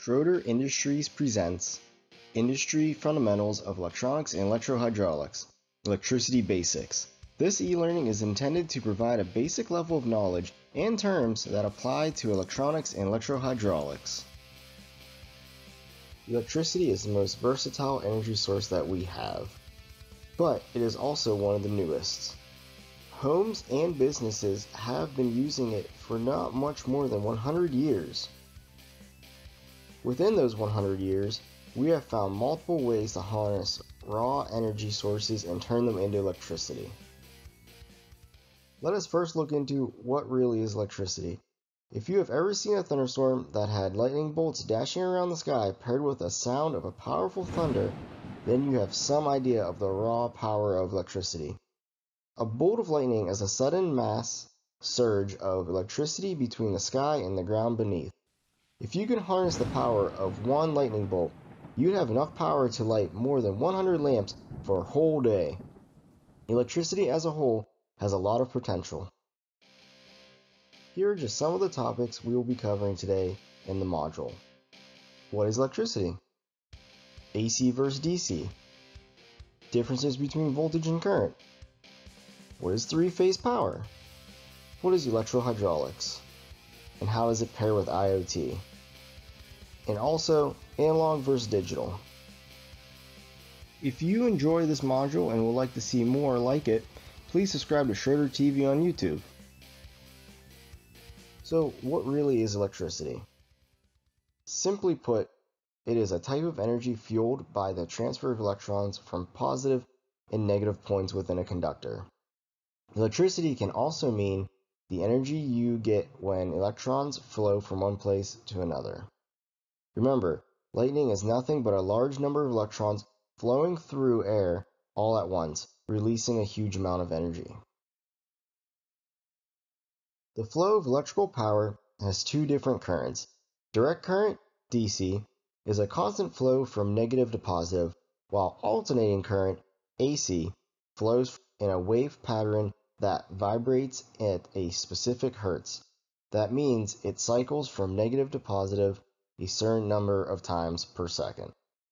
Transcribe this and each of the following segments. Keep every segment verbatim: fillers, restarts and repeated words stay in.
Schroeder Industries presents Industry Fundamentals of Electronics and Electro-Hydraulics, Electricity Basics. This e-learning is intended to provide a basic level of knowledge and terms that apply to electronics and electro-hydraulics. Electricity is the most versatile energy source that we have, but it is also one of the newest. Homes and businesses have been using it for not much more than one hundred years. Within those one hundred years, we have found multiple ways to harness raw energy sources and turn them into electricity. Let us first look into what really is electricity. If you have ever seen a thunderstorm that had lightning bolts dashing around the sky paired with the sound of a powerful thunder, then you have some idea of the raw power of electricity. A bolt of lightning is a sudden mass surge of electricity between the sky and the ground beneath. If you can harness the power of one lightning bolt, you'd have enough power to light more than one hundred lamps for a whole day. Electricity as a whole has a lot of potential. Here are just some of the topics we will be covering today in the module. What is electricity? A C versus D C. Differences between voltage and current. What is three-phase power? What is electro-hydraulics? And how does it pair with I O T? And also, analog versus digital. If you enjoy this module and would like to see more like it, please subscribe to Schroeder T V on YouTube. So, what really is electricity? Simply put, it is a type of energy fueled by the transfer of electrons from positive and negative points within a conductor. Electricity can also mean the energy you get when electrons flow from one place to another. Remember, lightning is nothing but a large number of electrons flowing through air all at once, releasing a huge amount of energy. The flow of electrical power has two different currents. Direct current, D C, is a constant flow from negative to positive, while alternating current, A C, flows in a wave pattern that vibrates at a specific hertz. That means it cycles from negative to positive a certain number of times per second.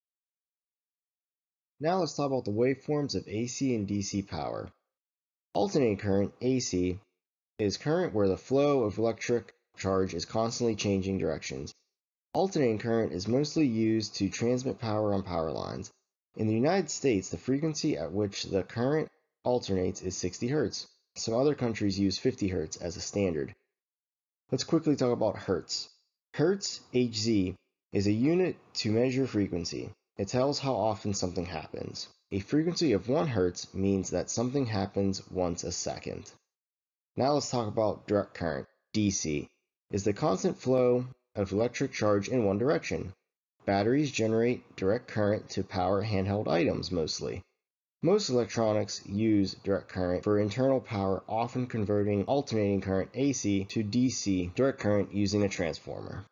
Now let's talk about the waveforms of A C and D C power. Alternating current, A C, is current where the flow of electric charge is constantly changing directions. Alternating current is mostly used to transmit power on power lines. In the United States, the frequency at which the current alternates is sixty hertz. Some other countries use fifty hertz as a standard. Let's quickly talk about hertz. Hertz, H Z, is a unit to measure frequency. It tells how often something happens. A frequency of one hertz means that something happens once a second. Now let's talk about direct current, D C, is the constant flow of electric charge in one direction. Batteries generate direct current to power handheld items mostly. Most electronics use direct current for internal power, often converting alternating current A C to D C direct current using a transformer.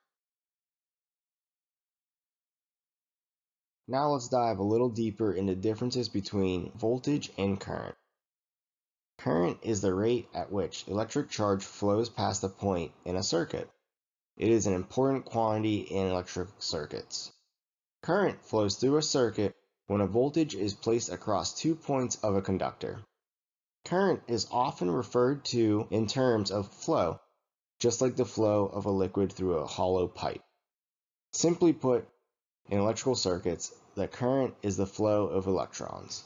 Now let's dive a little deeper into differences between voltage and current. Current is the rate at which electric charge flows past a point in a circuit. It is an important quantity in electric circuits. Current flows through a circuit when a voltage is placed across two points of a conductor. Current is often referred to in terms of flow, just like the flow of a liquid through a hollow pipe. Simply put, in electrical circuits, the current is the flow of electrons.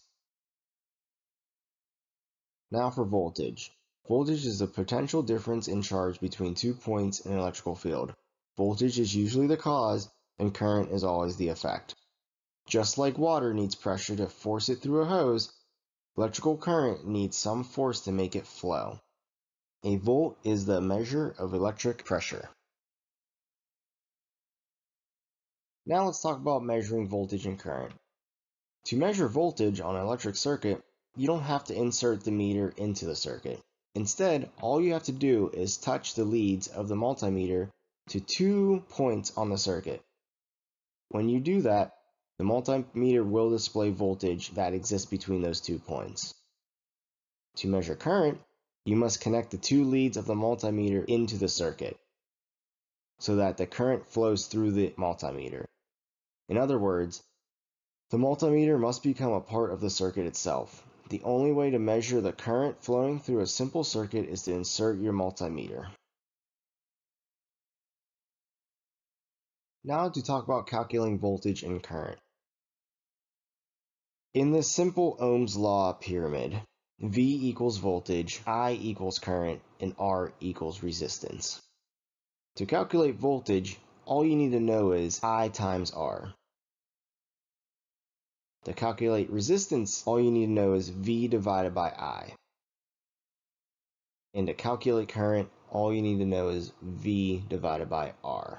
Now for voltage. Voltage is the potential difference in charge between two points in an electrical field. Voltage is usually the cause, and current is always the effect. Just like water needs pressure to force it through a hose, electrical current needs some force to make it flow. A volt is the measure of electric pressure. Now let's talk about measuring voltage and current. To measure voltage on an electric circuit, you don't have to insert the meter into the circuit. Instead, all you have to do is touch the leads of the multimeter to two points on the circuit. When you do that, the multimeter will display voltage that exists between those two points. To measure current, you must connect the two leads of the multimeter into the circuit. so that the current flows through the multimeter. In other words, the multimeter must become a part of the circuit itself. The only way to measure the current flowing through a simple circuit is to insert your multimeter. Now to talk about calculating voltage and current. In this simple Ohm's Law pyramid, V equals voltage, I equals current, and R equals resistance. To calculate voltage, all you need to know is I times R. To calculate resistance, all you need to know is V divided by I. And to calculate current, all you need to know is V divided by R.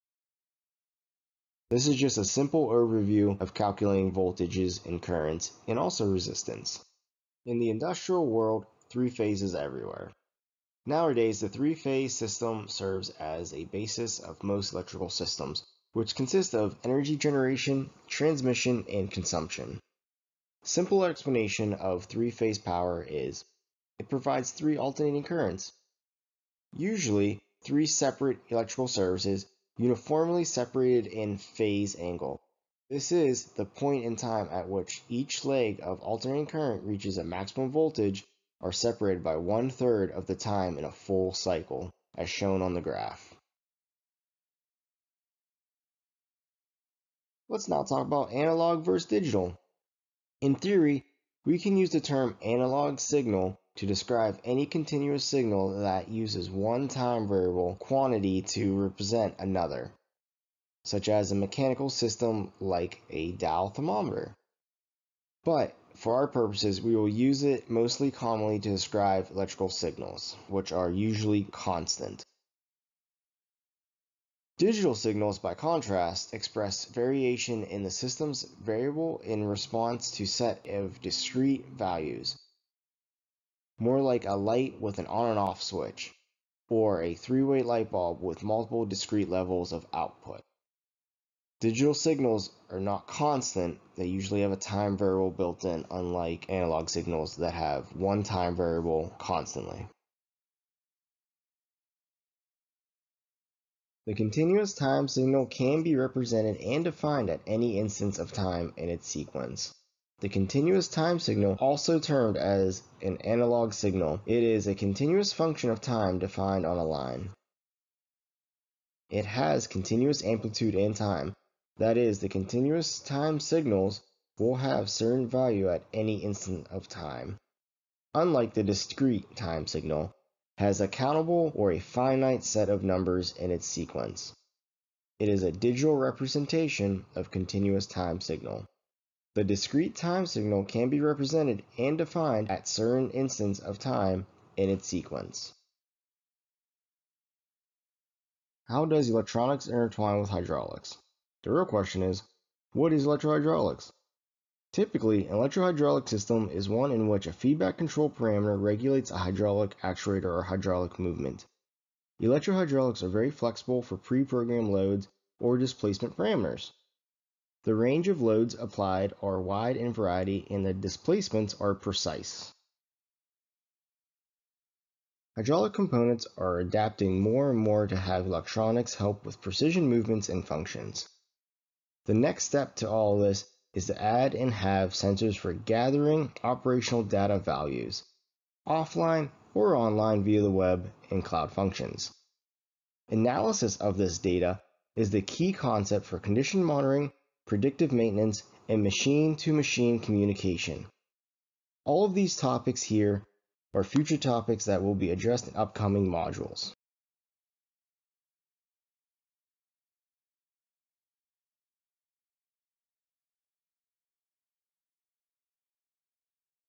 This is just a simple overview of calculating voltages and currents, and also resistance. In the industrial world, three-phase is everywhere. Nowadays, the three-phase system serves as a basis of most electrical systems, which consist of energy generation, transmission, and consumption. Simple explanation of three-phase power is it provides three alternating currents, usually three separate electrical services uniformly separated in phase angle. This is the point in time at which each leg of alternating current reaches a maximum voltage are separated by one-third of the time in a full cycle, as shown on the graph. Let's now talk about analog versus digital. In theory, we can use the term analog signal to describe any continuous signal that uses one time variable quantity to represent another, such as a mechanical system like a dial thermometer. But for our purposes, we will use it mostly commonly to describe electrical signals, which are usually constant. Digital signals, by contrast, express variation in the system's variable in response to a set of discrete values, more like a light with an on and off switch, or a three-way light bulb with multiple discrete levels of output. Digital signals are not constant, they usually have a time variable built in, unlike analog signals that have one time variable constantly. The continuous time signal can be represented and defined at any instance of time in its sequence. The continuous time signal, also termed as an analog signal, it is a continuous function of time defined on a line. It has continuous amplitude and time. That is, the continuous time signals will have certain value at any instant of time. Unlike the discrete time signal, has a countable or a finite set of numbers in its sequence. It is a digital representation of continuous time signal. The discrete time signal can be represented and defined at certain instants of time in its sequence. How does electronics intertwine with hydraulics? The real question is, what is electrohydraulics? Typically, an electrohydraulic system is one in which a feedback control parameter regulates a hydraulic actuator or hydraulic movement. Electrohydraulics are very flexible for pre-programmed loads or displacement parameters. The range of loads applied are wide in variety and the displacements are precise. Hydraulic components are adapting more and more to have electronics help with precision movements and functions. The next step to all this is to add and have sensors for gathering operational data values, offline or online via the web and cloud functions. Analysis of this data is the key concept for condition monitoring, predictive maintenance, and machine-to-machine communication. All of these topics here are future topics that will be addressed in upcoming modules.